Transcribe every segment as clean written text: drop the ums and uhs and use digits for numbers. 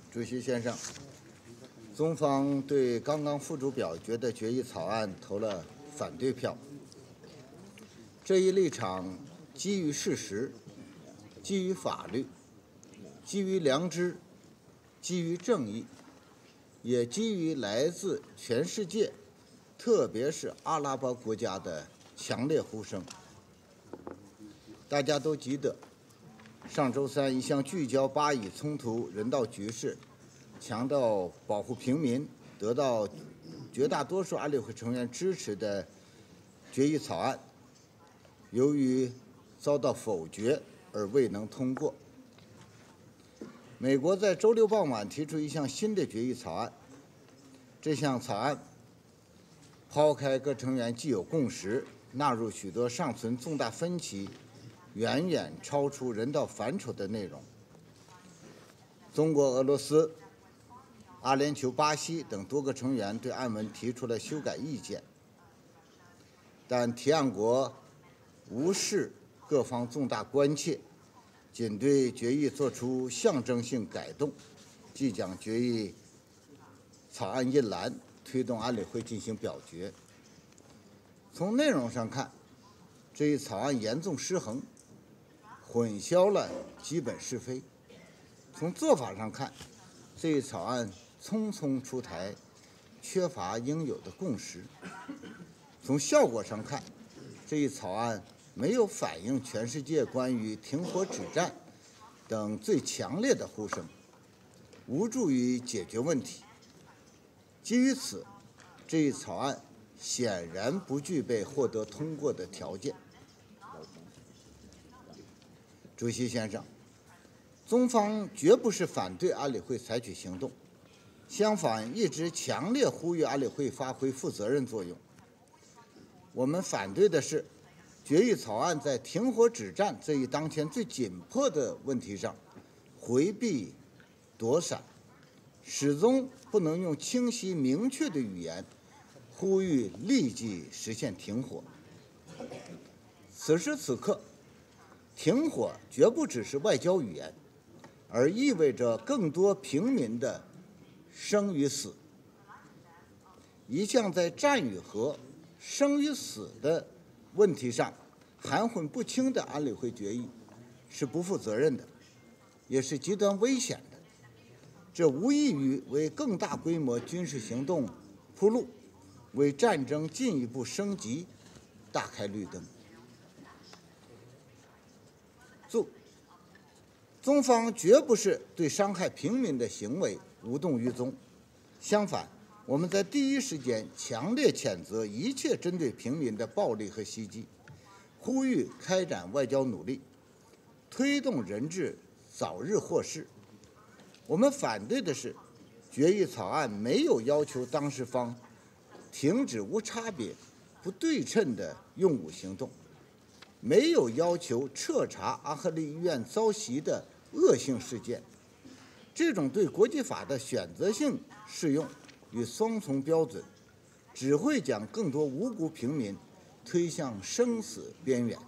主席先生，中方对刚刚付诸表决的决议草案投了反对票。这一立场基于事实，基于法律，基于良知，基于正义，也基于来自全世界，特别是阿拉伯国家的强烈呼声。大家都记得，上周三一项聚焦巴以冲突人道局势，强调保护平民，得到绝大多数安理会成员支持的决议草案，由于遭到否决而未能通过。美国在周六傍晚提出一项新的决议草案，这项草案抛开各成员既有共识，纳入许多尚存重大分歧，远远超出人道范畴的内容。中国、俄罗斯、阿联酋、巴西等多个成员对案文提出了修改意见，但提案国无视各方重大关切，仅对决议作出象征性改动，即将决议草案一栏推动安理会进行表决。从内容上看，这一草案严重失衡，混淆了基本是非。从做法上看，这一草案匆匆出台，缺乏应有的共识。从效果上看，这一草案没有反映全世界关于停火止战等最强烈的呼声，无助于解决问题。基于此，这一草案显然不具备获得通过的条件。主席先生，中方绝不是反对安理会采取行动，相反，一直强烈呼吁安理会发挥负责任作用。我们反对的是，决议草案在停火止战这一当前最紧迫的问题上回避躲闪，始终不能用清晰明确的语言呼吁立即实现停火。此时此刻，停火绝不只是外交语言，而意味着更多平民的生与死。一向在战与和、生与死的问题上含混不清的安理会决议是不负责任的，也是极端危险的。这无异于为更大规模军事行动铺路，为战争进一步升级打开绿灯。中方绝不是对伤害平民的行为无动于衷，相反，我们在第一时间强烈谴责一切针对平民的暴力和袭击，呼吁开展外交努力，推动人质早日获释。我们反对的是，决议草案没有要求当事方停止无差别、不对称的用武行动，没有要求彻查阿赫利医院遭袭的恶性事件。这种对国际法的选择性适用与双重标准，只会将更多无辜平民推向生死边缘。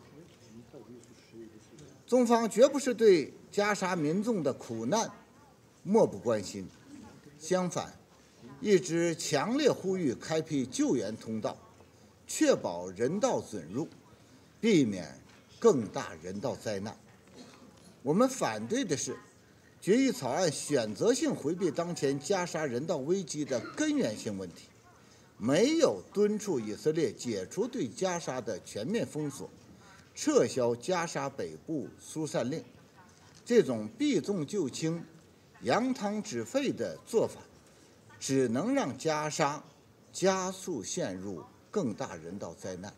中方绝不是对加沙民众的苦难漠不关心，相反，一直强烈呼吁开辟救援通道，确保人道准入，避免更大人道灾难。我们反对的是，决议草案选择性回避当前加沙人道危机的根源性问题，没有敦促以色列解除对加沙的全面封锁，撤销加沙北部疏散令。这种避重就轻、扬汤止沸的做法，只能让加沙加速陷入更大人道灾难。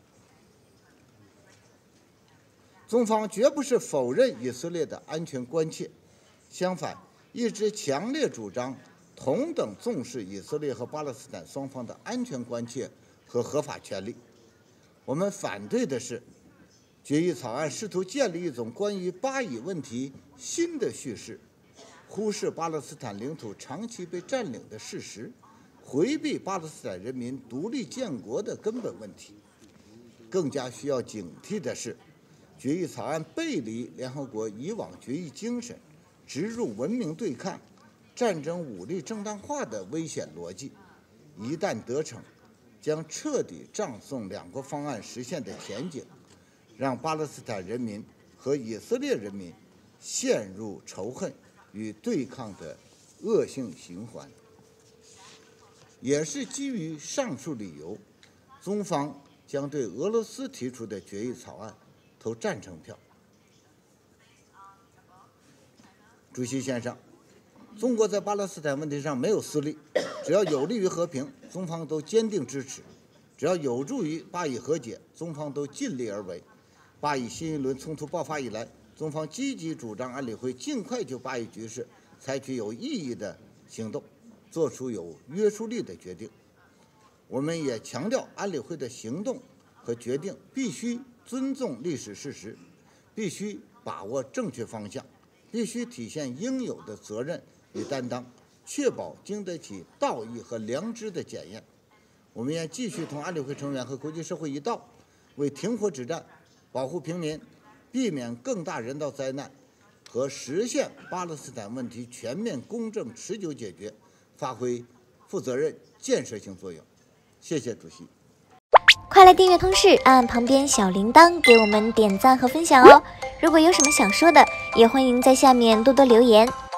中方绝不是否认以色列的安全关切，相反，一直强烈主张同等重视以色列和巴勒斯坦双方的安全关切和合法权利。我们反对的是，决议草案试图建立一种关于巴以问题新的叙事，忽视巴勒斯坦领土长期被占领的事实，回避巴勒斯坦人民独立建国的根本问题。更加需要警惕的是，决议草案背离联合国以往决议精神，植入文明对抗、 战争武力正当化的危险逻辑，一旦得逞，将彻底葬送两国方案实现的前景，让巴勒斯坦人民和以色列人民陷入仇恨与对抗的恶性循环。也是基于上述理由，中方将对俄罗斯提出的决议草案投赞成票。主席先生，中国在巴勒斯坦问题上没有私利，只要有利于和平，中方都坚定支持；只要有助于巴以和解，中方都尽力而为。巴以新一轮冲突爆发以来，中方积极主张安理会尽快就巴以局势采取有意义的行动，做出有约束力的决定。我们也强调，安理会的行动和决定必须尊重历史事实，必须把握正确方向，必须体现应有的责任与担当，确保经得起道义和良知的检验。我们愿继续同安理会成员和国际社会一道，为停火止战、保护平民、避免更大人道灾难和实现巴勒斯坦问题全面、公正、持久解决发挥负责任、建设性作用。谢谢主席。 快来订阅通识，按旁边小铃铛给我们点赞和分享哦。如果有什么想说的，也欢迎在下面多多留言。